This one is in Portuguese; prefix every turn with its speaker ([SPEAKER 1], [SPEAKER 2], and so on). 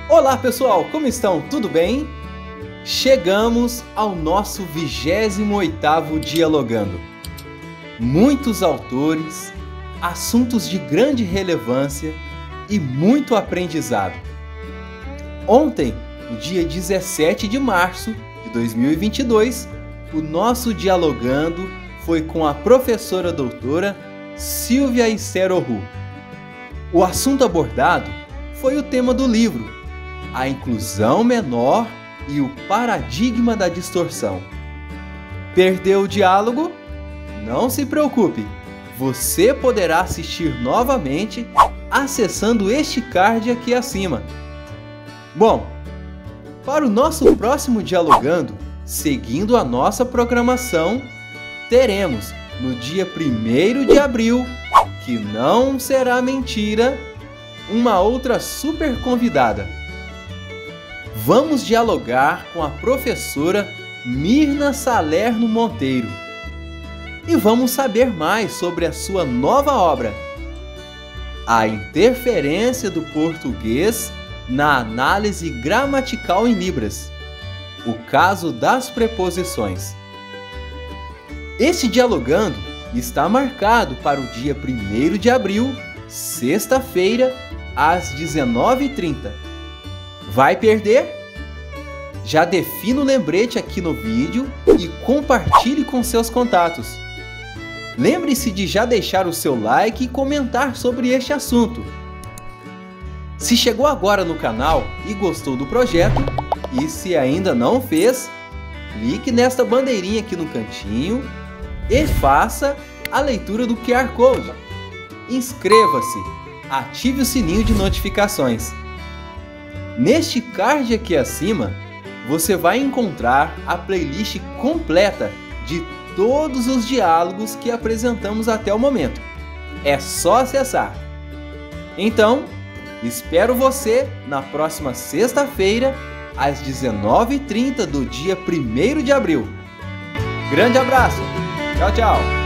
[SPEAKER 1] Olá pessoal, como estão? Tudo bem? Chegamos ao nosso 28º Dialogando. Muitos autores, assuntos de grande relevância e muito aprendizado. Ontem, no dia 17 de março de 2022, o nosso Dialogando foi com a professora doutora Silvia Isserohu. O assunto abordado foi o tema do livro, a inclusão menor e o paradigma da distorção. Perdeu o diálogo? Não se preocupe, você poderá assistir novamente acessando este card aqui acima. Bom, para o nosso próximo Dialogando, seguindo a nossa programação, teremos no dia 1º de abril, que não será mentira, uma outra super convidada. Vamos dialogar com a professora Mirna Salerno Monteiro e vamos saber mais sobre a sua nova obra, A Interferência do Português na Análise Gramatical em Libras, o caso das preposições. Este Dialogando está marcado para o dia 1º de abril, sexta-feira, às 19h30. Vai perder? Já defina o lembrete aqui no vídeo e compartilhe com seus contatos. Lembre-se de já deixar o seu like e comentar sobre este assunto. Se chegou agora no canal e gostou do projeto, e se ainda não fez, clique nesta bandeirinha aqui no cantinho e faça a leitura do QR Code. Inscreva-se, ative o sininho de notificações. Neste card aqui acima, você vai encontrar a playlist completa de todos os diálogos que apresentamos até o momento. É só acessar. Então, espero você na próxima sexta-feira, às 19h30 do dia 1º de abril. Grande abraço! Tchau, tchau!